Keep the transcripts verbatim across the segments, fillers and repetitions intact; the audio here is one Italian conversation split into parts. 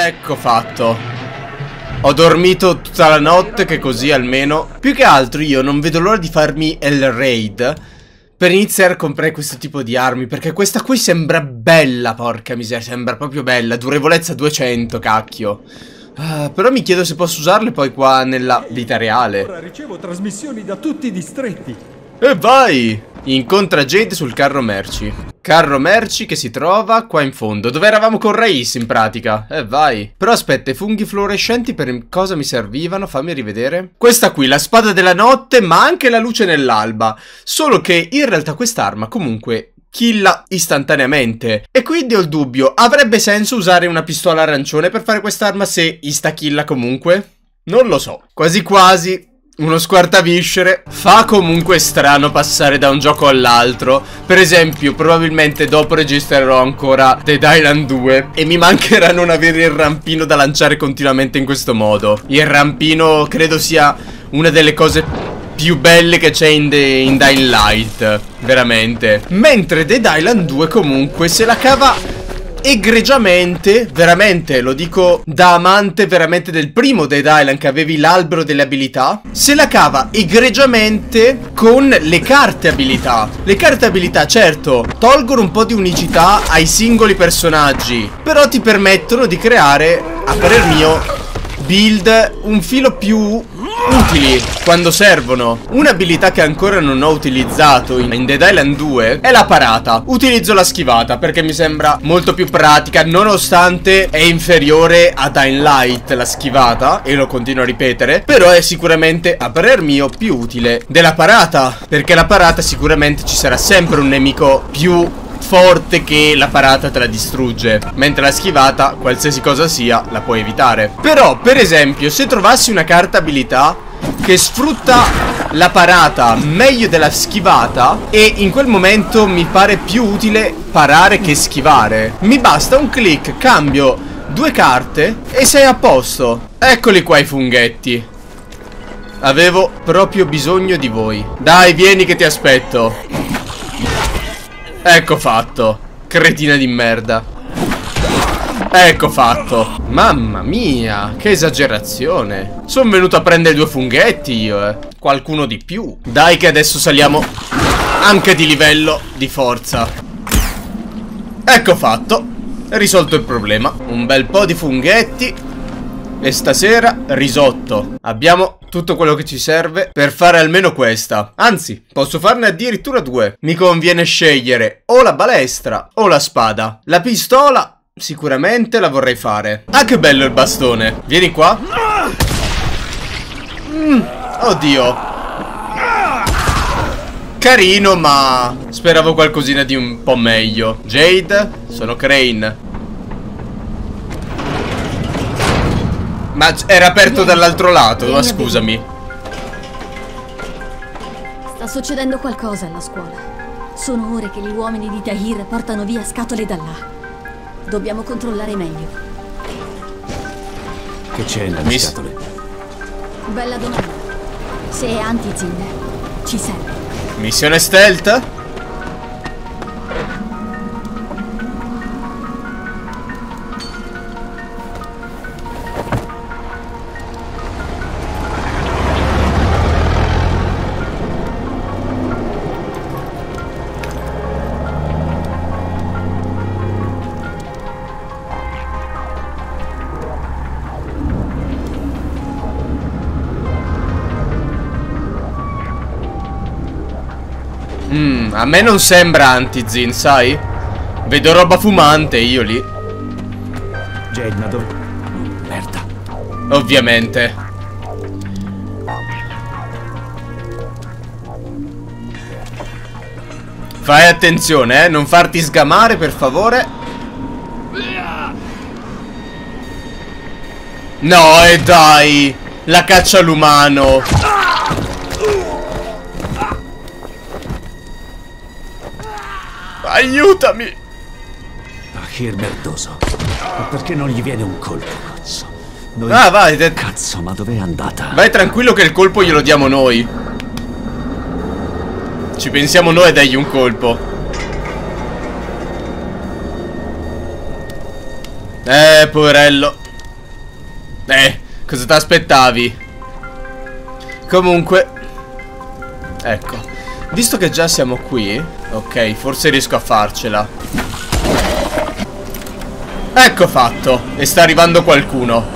Ecco fatto. Ho dormito tutta la notte, che così almeno. Più che altro io non vedo l'ora di farmi il raid per iniziare a comprare questo tipo di armi, perché questa qui sembra bella, porca miseria, sembra proprio bella. Durevolezza duecento, cacchio. Uh, però mi chiedo se posso usarle poi qua nella vita reale. Ora ricevo trasmissioni da tutti i distretti. E vai! Incontra Jade sul carro merci. Carro merci che si trova qua in fondo, dove eravamo con Raiz in pratica. E vai. Però aspetta, i funghi fluorescenti per cosa mi servivano? Fammi rivedere. Questa qui, la spada della notte, ma anche la luce nell'alba. Solo che in realtà quest'arma comunque killa istantaneamente. E quindi ho il dubbio, avrebbe senso usare una pistola arancione per fare quest'arma se insta-killa comunque? Non lo so. Quasi quasi uno squartaviscere. Fa comunque strano passare da un gioco all'altro. Per esempio, probabilmente dopo registrerò ancora Dead Island due e mi mancherà non avere il rampino da lanciare continuamente in questo modo. Il rampino credo sia una delle cose più belle che c'è in, in Dying Light, veramente. Mentre Dead Island due comunque se la cava egregiamente, veramente, lo dico da amante veramente del primo Dead Island, che avevi l'albero delle abilità. Se la cava egregiamente con le carte abilità. Le carte abilità, certo, tolgono un po' di unicità ai singoli personaggi, però ti permettono di creare, a parer mio, build un filo più utili quando servono. Un'abilità che ancora non ho utilizzato in Dead Island due è la parata. Utilizzo la schivata perché mi sembra molto più pratica, nonostante è inferiore a Dying Light la schivata, e lo continuo a ripetere, però è sicuramente, a parer mio, più utile della parata, perché la parata sicuramente ci sarà sempre un nemico più forte che la parata te la distrugge, mentre la schivata, qualsiasi cosa sia, la puoi evitare. Però, per esempio, se trovassi una carta abilità che sfrutta la parata meglio della schivata, e in quel momento mi pare più utile parare che schivare, mi basta un click, cambio due carte e sei a posto. Eccoli qua i funghetti. Avevo proprio bisogno di voi. Dai, vieni che ti aspetto. Ecco fatto. Cretina di merda. Ecco fatto. Mamma mia, che esagerazione. Sono venuto a prendere due funghetti io, eh. Qualcuno di più. Dai che adesso saliamo anche di livello di forza. Ecco fatto. Risolto il problema. Un bel po' di funghetti. E stasera risotto. Abbiamo tutto quello che ci serve per fare almeno questa. Anzi, posso farne addirittura due. Mi conviene scegliere o la balestra o la spada. La pistola sicuramente la vorrei fare. Ah, che bello il bastone. Vieni qua. mm, Oddio. Carino, ma speravo qualcosina di un po' meglio. Jade, sono Crane. Ma era aperto dall'altro lato, ma scusami. Sta succedendo qualcosa alla scuola. Sono ore che gli uomini di Tahir portano via scatole da là. Dobbiamo controllare meglio. Che c'è nelle Mi... scatole? Bella domanda. Se è anti-Zin, ci serve. Missione stealth? Mm, a me non sembra anti-Zin, sai? Vedo roba fumante io lì. Jade, ma dove? Merda. Ovviamente. Fai attenzione, eh, non farti sgamare, per favore. No, e dai, la caccia all'umano. Aiutami. Tahir merdoso. Ma perché non gli viene un colpo, cazzo? Noi... Ah, vai, te... Cazzo, ma dov'è andata? Vai tranquillo che il colpo glielo diamo noi. Ci pensiamo noi a dargli un colpo. Eh, poverello. Eh, cosa ti aspettavi? Comunque, ecco, visto che già siamo qui, ok, forse riesco a farcela. Ecco fatto. E sta arrivando qualcuno.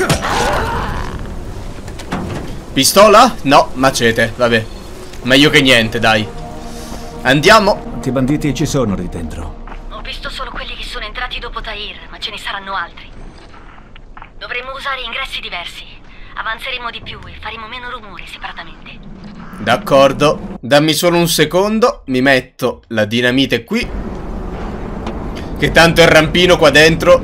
Pistola? No, macete, vabbè. Meglio che niente, dai. Andiamo. Quanti banditi ci sono lì dentro? Ho visto solo quelli che sono entrati dopo Tahir, ma ce ne saranno altri. Dovremmo usare ingressi diversi. Avanzeremo di più e faremo meno rumore separatamente. D'accordo. Dammi solo un secondo. Mi metto la dinamite qui, che tanto il rampino qua dentro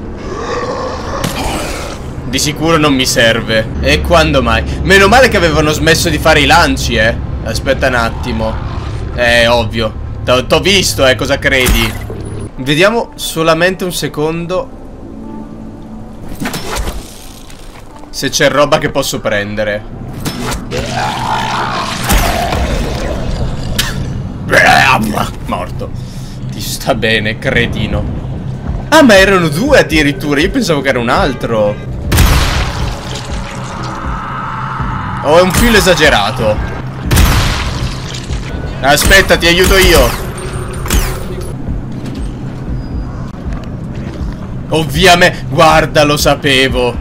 di sicuro non mi serve. E quando mai? Meno male che avevano smesso di fare i lanci, eh. Aspetta un attimo. Eh, ovvio. T'ho visto, eh, cosa credi? Vediamo solamente un secondo se c'è roba che posso prendere. Morto. Ti sta bene, cretino. Ah, ma erano due addirittura. Io pensavo che era un altro. Oh, è un filo esagerato. Aspetta, ti aiuto io. Ovviamente. Guarda, lo sapevo.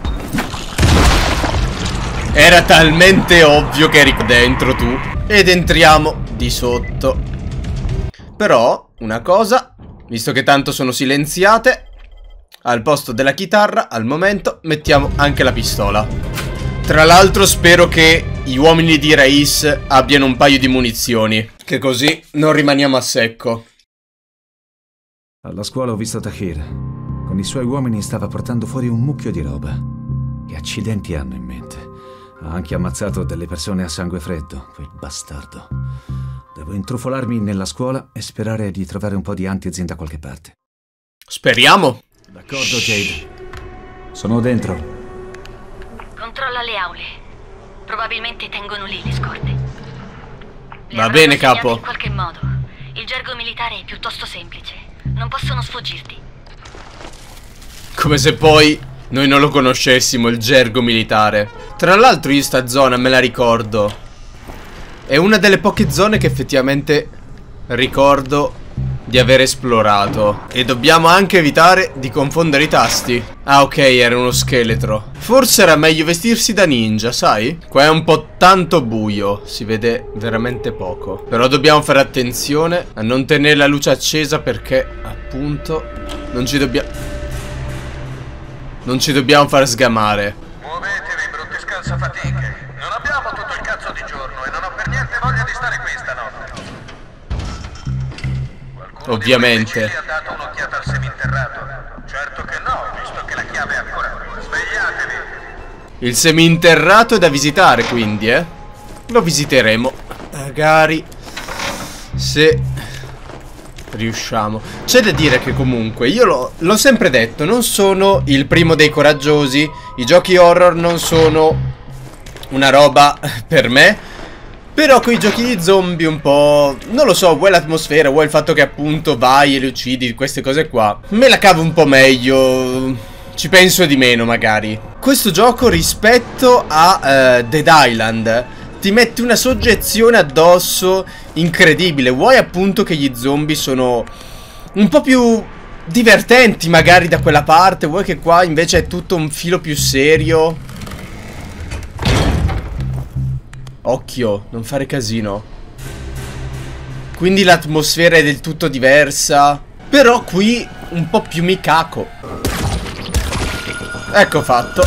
Era talmente ovvio che eri dentro tu. Ed entriamo di sotto. Però, una cosa, visto che tanto sono silenziate, al posto della chitarra, al momento, mettiamo anche la pistola. Tra l'altro spero che gli uomini di Rais abbiano un paio di munizioni, che così non rimaniamo a secco. Alla scuola ho visto Tahir. Con i suoi uomini stava portando fuori un mucchio di roba. Che accidenti hanno in mente? Ha anche ammazzato delle persone a sangue freddo, quel bastardo. Devo intrufolarmi nella scuola e sperare di trovare un po' di antizin da qualche parte. Speriamo. D'accordo, Jade. Sono dentro. Controlla le aule. Probabilmente tengono lì le scorte. Le Va bene, capo. In qualche modo. Il gergo militare è piuttosto semplice. Non possono sfuggirti. Come se poi noi non lo conoscessimo, il gergo militare. Tra l'altro io sta zona me la ricordo. È una delle poche zone che effettivamente ricordo di aver esplorato. E dobbiamo anche evitare di confondere i tasti. Ah, ok, era uno scheletro. Forse era meglio vestirsi da ninja, sai? Qua è un po' tanto buio, si vede veramente poco. Però dobbiamo fare attenzione a non tenere la luce accesa, perché appunto non ci dobbiamo Non ci dobbiamo far sgamare. Muovetevi, brutti scalzafatiche. Non abbiamo tutto il cazzo di giorno e non ho per niente voglia di stare qui stanotte. Qualcuno Ovviamente. di questi ha dato un'occhiata al seminterrato? Certo che no, visto che la chiave è ancora qui. Svegliatevi. Il seminterrato è da visitare, quindi, eh. Lo visiteremo. Magari se riusciamo. C'è da dire che comunque io l'ho sempre detto, non sono il primo dei coraggiosi. I giochi horror non sono una roba per me. Però con i giochi di zombie un po', non lo so, vuoi l'atmosfera, vuoi il fatto che appunto vai e li uccidi, queste cose qua, me la cavo un po' meglio. Ci penso di meno magari. Questo gioco rispetto a uh, Dead Island ti mette una soggezione addosso incredibile. Vuoi appunto che gli zombie sono un po' più divertenti magari da quella parte, vuoi che qua invece è tutto un filo più serio. Occhio, non fare casino. Quindi l'atmosfera è del tutto diversa. Però qui un po' più mi caco. Ecco fatto.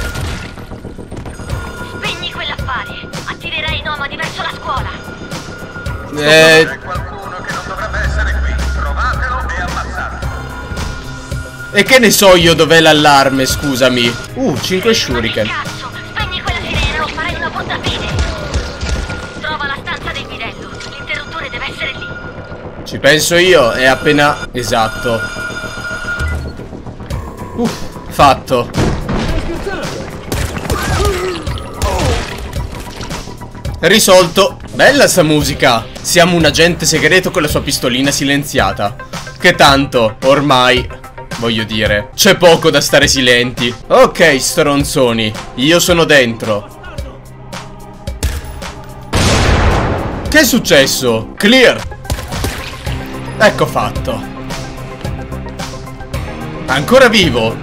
Spegni quell'affare. Attirerai i nomadi verso la scuola. Eh... C'è qualcuno che non dovrebbe essere qui. Trovatelo e ammazzatelo. E che ne so io dov'è l'allarme, scusami. Uh, cinque shuriken. Cazzo, spegni quella sirena o farai una brutta fine. Trova la stanza del bidello. L'interruttore deve essere lì. Ci penso io, è appena... Esatto. Uh, fatto. Risolto. Bella sta musica. Siamo un agente segreto con la sua pistolina silenziata. Che tanto, ormai voglio dire. C'è poco da stare silenti. Ok, stronzoni, io sono dentro. Che è successo? Clear. Ecco fatto. Ancora vivo.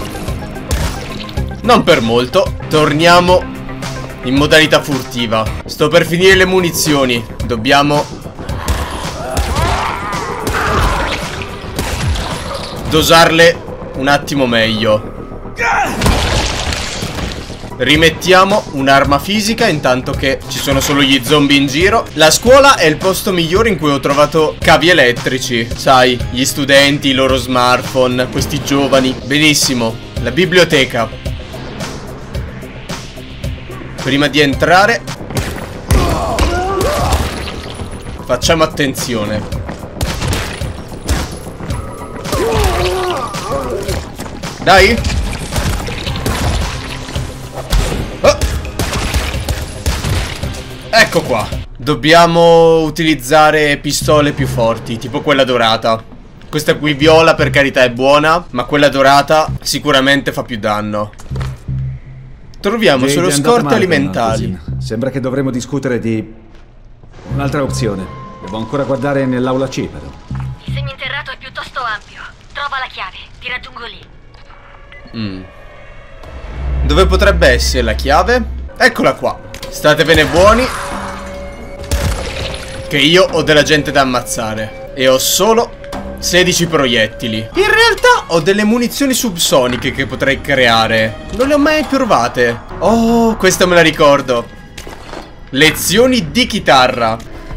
Non per molto. Torniamo in modalità furtiva. Sto per finire le munizioni. Dobbiamo dosarle un attimo meglio. Rimettiamo un'arma fisica intanto che ci sono solo gli zombie in giro. La scuola è il posto migliore in cui ho trovato cavi elettrici. Sai, gli studenti, i loro smartphone, questi giovani. Benissimo. La biblioteca. Prima di entrare facciamo attenzione. Dai. Oh. Ecco qua. Dobbiamo utilizzare pistole più forti, tipo quella dorata. Questa qui viola per carità è buona, ma quella dorata sicuramente fa più danno. Troviamo solo scorte alimentari. Sembra che dovremo discutere di un'altra opzione. Devo ancora guardare nell'aula C, però. Il seminterrato è piuttosto ampio. Trova la chiave, ti raggiungo lì. Mm. Dove potrebbe essere la chiave? Eccola qua. Statevene buoni, che io ho della gente da ammazzare. E ho solo sedici proiettili. In realtà ho delle munizioni subsoniche che potrei creare. Non le ho mai provate. Oh, questa me la ricordo. Lezioni di chitarra.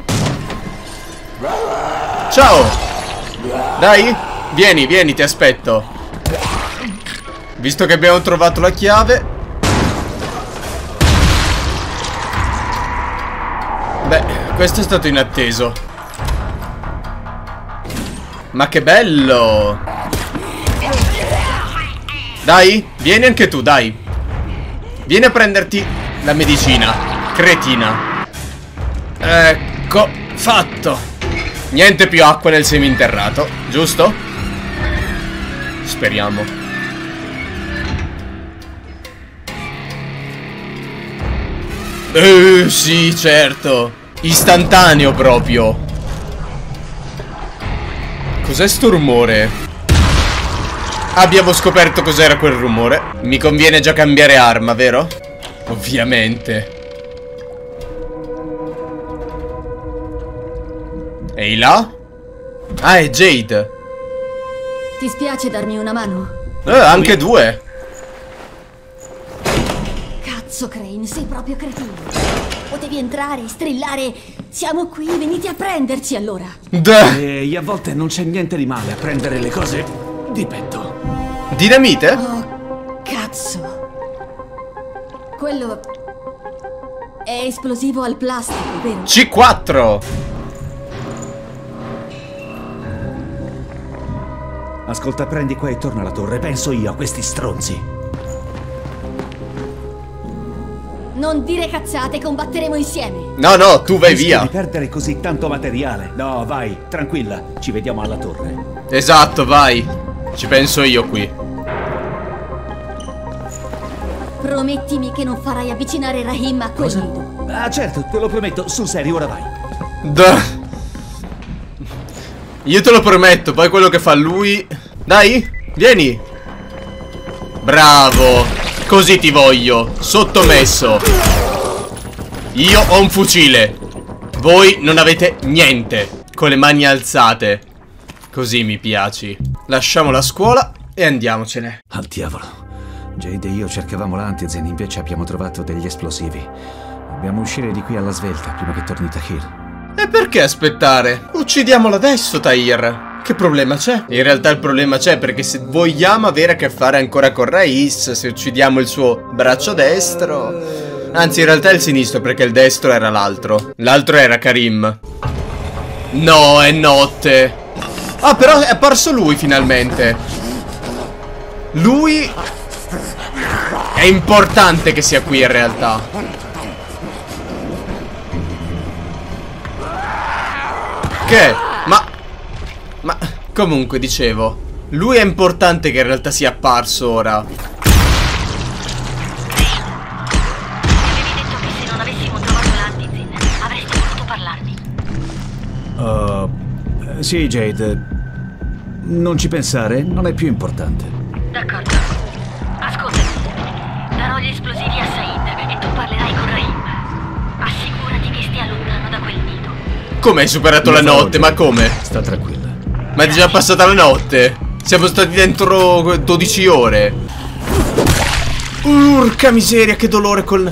Ciao. Dai, vieni, vieni, ti aspetto. Visto che abbiamo trovato la chiave. Beh, questo è stato inatteso. Ma che bello. Dai, vieni anche tu, dai. Vieni a prenderti la medicina, cretina. Ecco, fatto. Niente più acqua nel seminterrato, giusto? Speriamo. Eh, sì, certo. Istantaneo proprio. Cos'è sto rumore? Abbiamo scoperto cos'era quel rumore. Mi conviene già cambiare arma, vero? Ovviamente. Ehi là? Ah, è Jade. Ti spiace darmi una mano? Eh, anche due. Cazzo, Crane, sei proprio cretino. Potevi entrare, strillare. Siamo qui, venite a prenderci allora. Duh. E a volte non c'è niente di male a prendere le cose di petto. Dinamite? Oh, cazzo. Quello è esplosivo al plastico, vero? C quattro. Ascolta, prendi qua e torna alla torre. Penso io a questi stronzi. Non dire cazzate, combatteremo insieme. No, no, tu vai Rischio via. di perdere così tanto materiale. No, vai, tranquilla. Ci vediamo alla torre. Esatto, vai. Ci penso io qui. Promettimi che non farai avvicinare Rahim a quel Cosa? nido. Ah, certo, te lo prometto. Sul serio, ora vai. Duh. Io te lo prometto, poi quello che fa lui. Dai, vieni. Bravo. Così ti voglio, sottomesso. Io ho un fucile. Voi non avete niente. Con le mani alzate. Così mi piaci. Lasciamo la scuola e andiamocene. Al diavolo. Jade e io cercavamo l'antizen, invece abbiamo trovato degli esplosivi. Dobbiamo uscire di qui alla svelta prima che torni Tahir. E perché aspettare? Uccidiamolo adesso, Tahir. Che problema c'è? In realtà il problema c'è perché se vogliamo avere a che fare ancora con Rais, se uccidiamo il suo braccio destro. Anzi, in realtà è il sinistro, perché il destro era l'altro. L'altro era Karim. No, è notte. Ah, però è apparso lui finalmente. Lui è importante che sia qui in realtà. Che? Ma... Ma comunque dicevo, Lui è importante che in realtà sia apparso ora. Mi avevi detto che se non avessimo trovato l'Antizin avresti voluto parlarmi. Uh, sì, Jade. Non ci pensare, non è più importante. D'accordo. Ascoltami. Darò gli esplosivi a Said e tu parlerai con Rahim. Assicurati che stia lontano da quel nido. Come hai superato la notte? Ma come? Sta tranquilla. Ma è già passata la notte? Siamo stati dentro dodici ore. Urca miseria, che dolore col...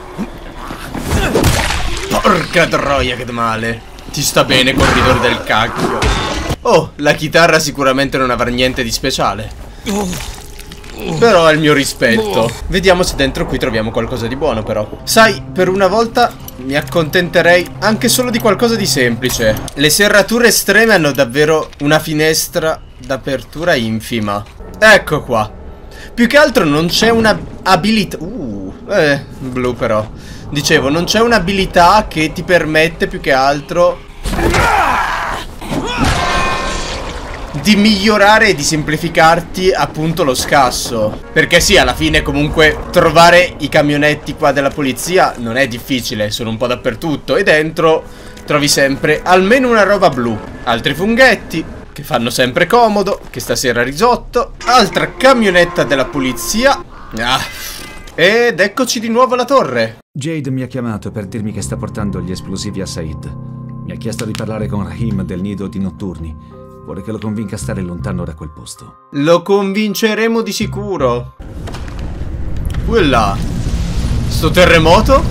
Porca troia, che male. Ti sta bene, corridore del cacchio. Oh, la chitarra sicuramente non avrà niente di speciale. Però ha il mio rispetto. Vediamo se dentro qui troviamo qualcosa di buono, però. Sai, per una volta mi accontenterei anche solo di qualcosa di semplice. Le serrature estreme hanno davvero una finestra d'apertura infima. Ecco qua. Più che altro non c'è una abilità. Uh, eh, blu però. Dicevo, non c'è un'abilità che ti permette più che altro di migliorare e di semplificarti appunto lo scasso. Perché sì, alla fine comunque trovare i camionetti qua della polizia non è difficile, sono un po' dappertutto. E dentro trovi sempre almeno una roba blu. Altri funghetti che fanno sempre comodo. Che stasera risotto. Altra camionetta della polizia. Ah. Ed eccoci di nuovo alla torre. Jade mi ha chiamato per dirmi che sta portando gli esplosivi a Said. Mi ha chiesto di parlare con Rahim del nido di notturni. Vuole che lo convinca a stare lontano da quel posto. Lo convinceremo di sicuro. Quella. Sto terremoto?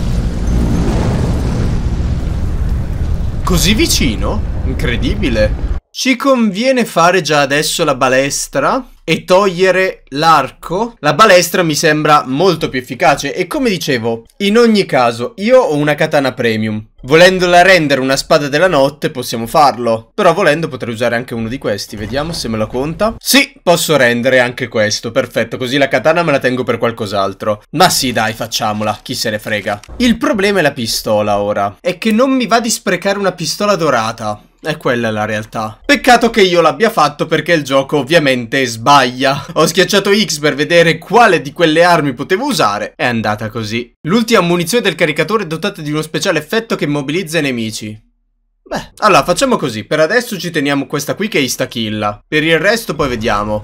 Così vicino? Incredibile. Ci conviene fare già adesso la balestra e togliere l'arco. La balestra mi sembra molto più efficace. E come dicevo, in ogni caso, io ho una katana premium. Volendola rendere una spada della notte possiamo farlo. Però volendo potrei usare anche uno di questi. Vediamo se me lo conta. Sì, posso rendere anche questo. Perfetto, così la katana me la tengo per qualcos'altro. Ma sì, dai, facciamola. Chi se ne frega. Il problema è la pistola ora. È che non mi va di sprecare una pistola dorata. È quella la realtà. Peccato che io l'abbia fatto perché il gioco ovviamente sbaglia. Ho schiacciato X per vedere quale di quelle armi potevo usare. È andata così. L'ultima munizione del caricatore è dotata di uno speciale effetto che immobilizza i nemici. Beh, allora facciamo così. Per adesso ci teniamo questa qui che insta-killa. Per il resto poi vediamo.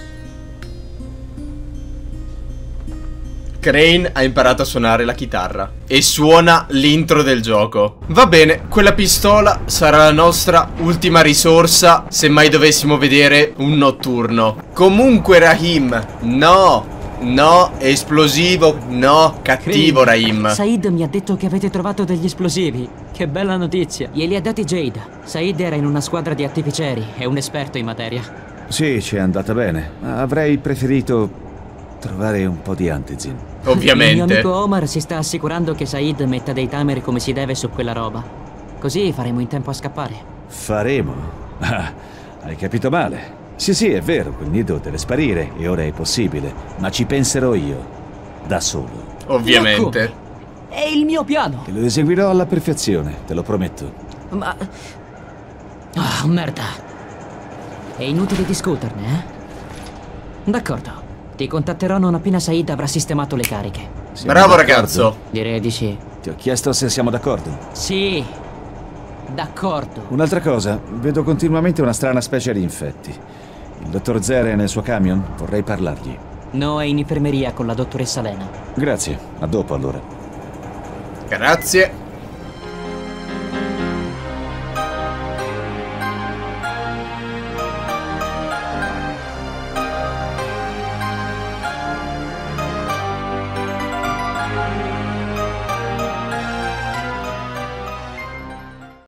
Crane ha imparato a suonare la chitarra e suona l'intro del gioco. Va bene, quella pistola sarà la nostra ultima risorsa se mai dovessimo vedere un notturno. Comunque Rahim, no, no, esplosivo, no, cattivo Crane, Rahim. Said mi ha detto che avete trovato degli esplosivi. Che bella notizia. Glieli ha dati Jade. Said era in una squadra di artificieri, è un esperto in materia. Sì, ci è andata bene. Avrei preferito trovare un po' di Antizin. Ovviamente. Il mio amico Omar si sta assicurando che Said metta dei timer come si deve su quella roba. Così faremo in tempo a scappare. Faremo? Ah, hai capito male. Sì, sì, è vero, quel nido deve sparire e ora è possibile. Ma ci penserò io. Da solo. Ovviamente. Ecco, è il mio piano. E lo eseguirò alla perfezione, te lo prometto. Ma... Ah, merda. È inutile discuterne, eh? D'accordo. Ti contatterò non appena Said avrà sistemato le cariche. Siamo Bravo d'accordo? ragazzo. Direi di sì. Ti ho chiesto se siamo d'accordo. Sì. D'accordo. Un'altra cosa, vedo continuamente una strana specie di infetti. Il dottor Zere è nel suo camion? Vorrei parlargli. No, è in infermeria con la dottoressa Lena. Grazie, a dopo allora. Grazie.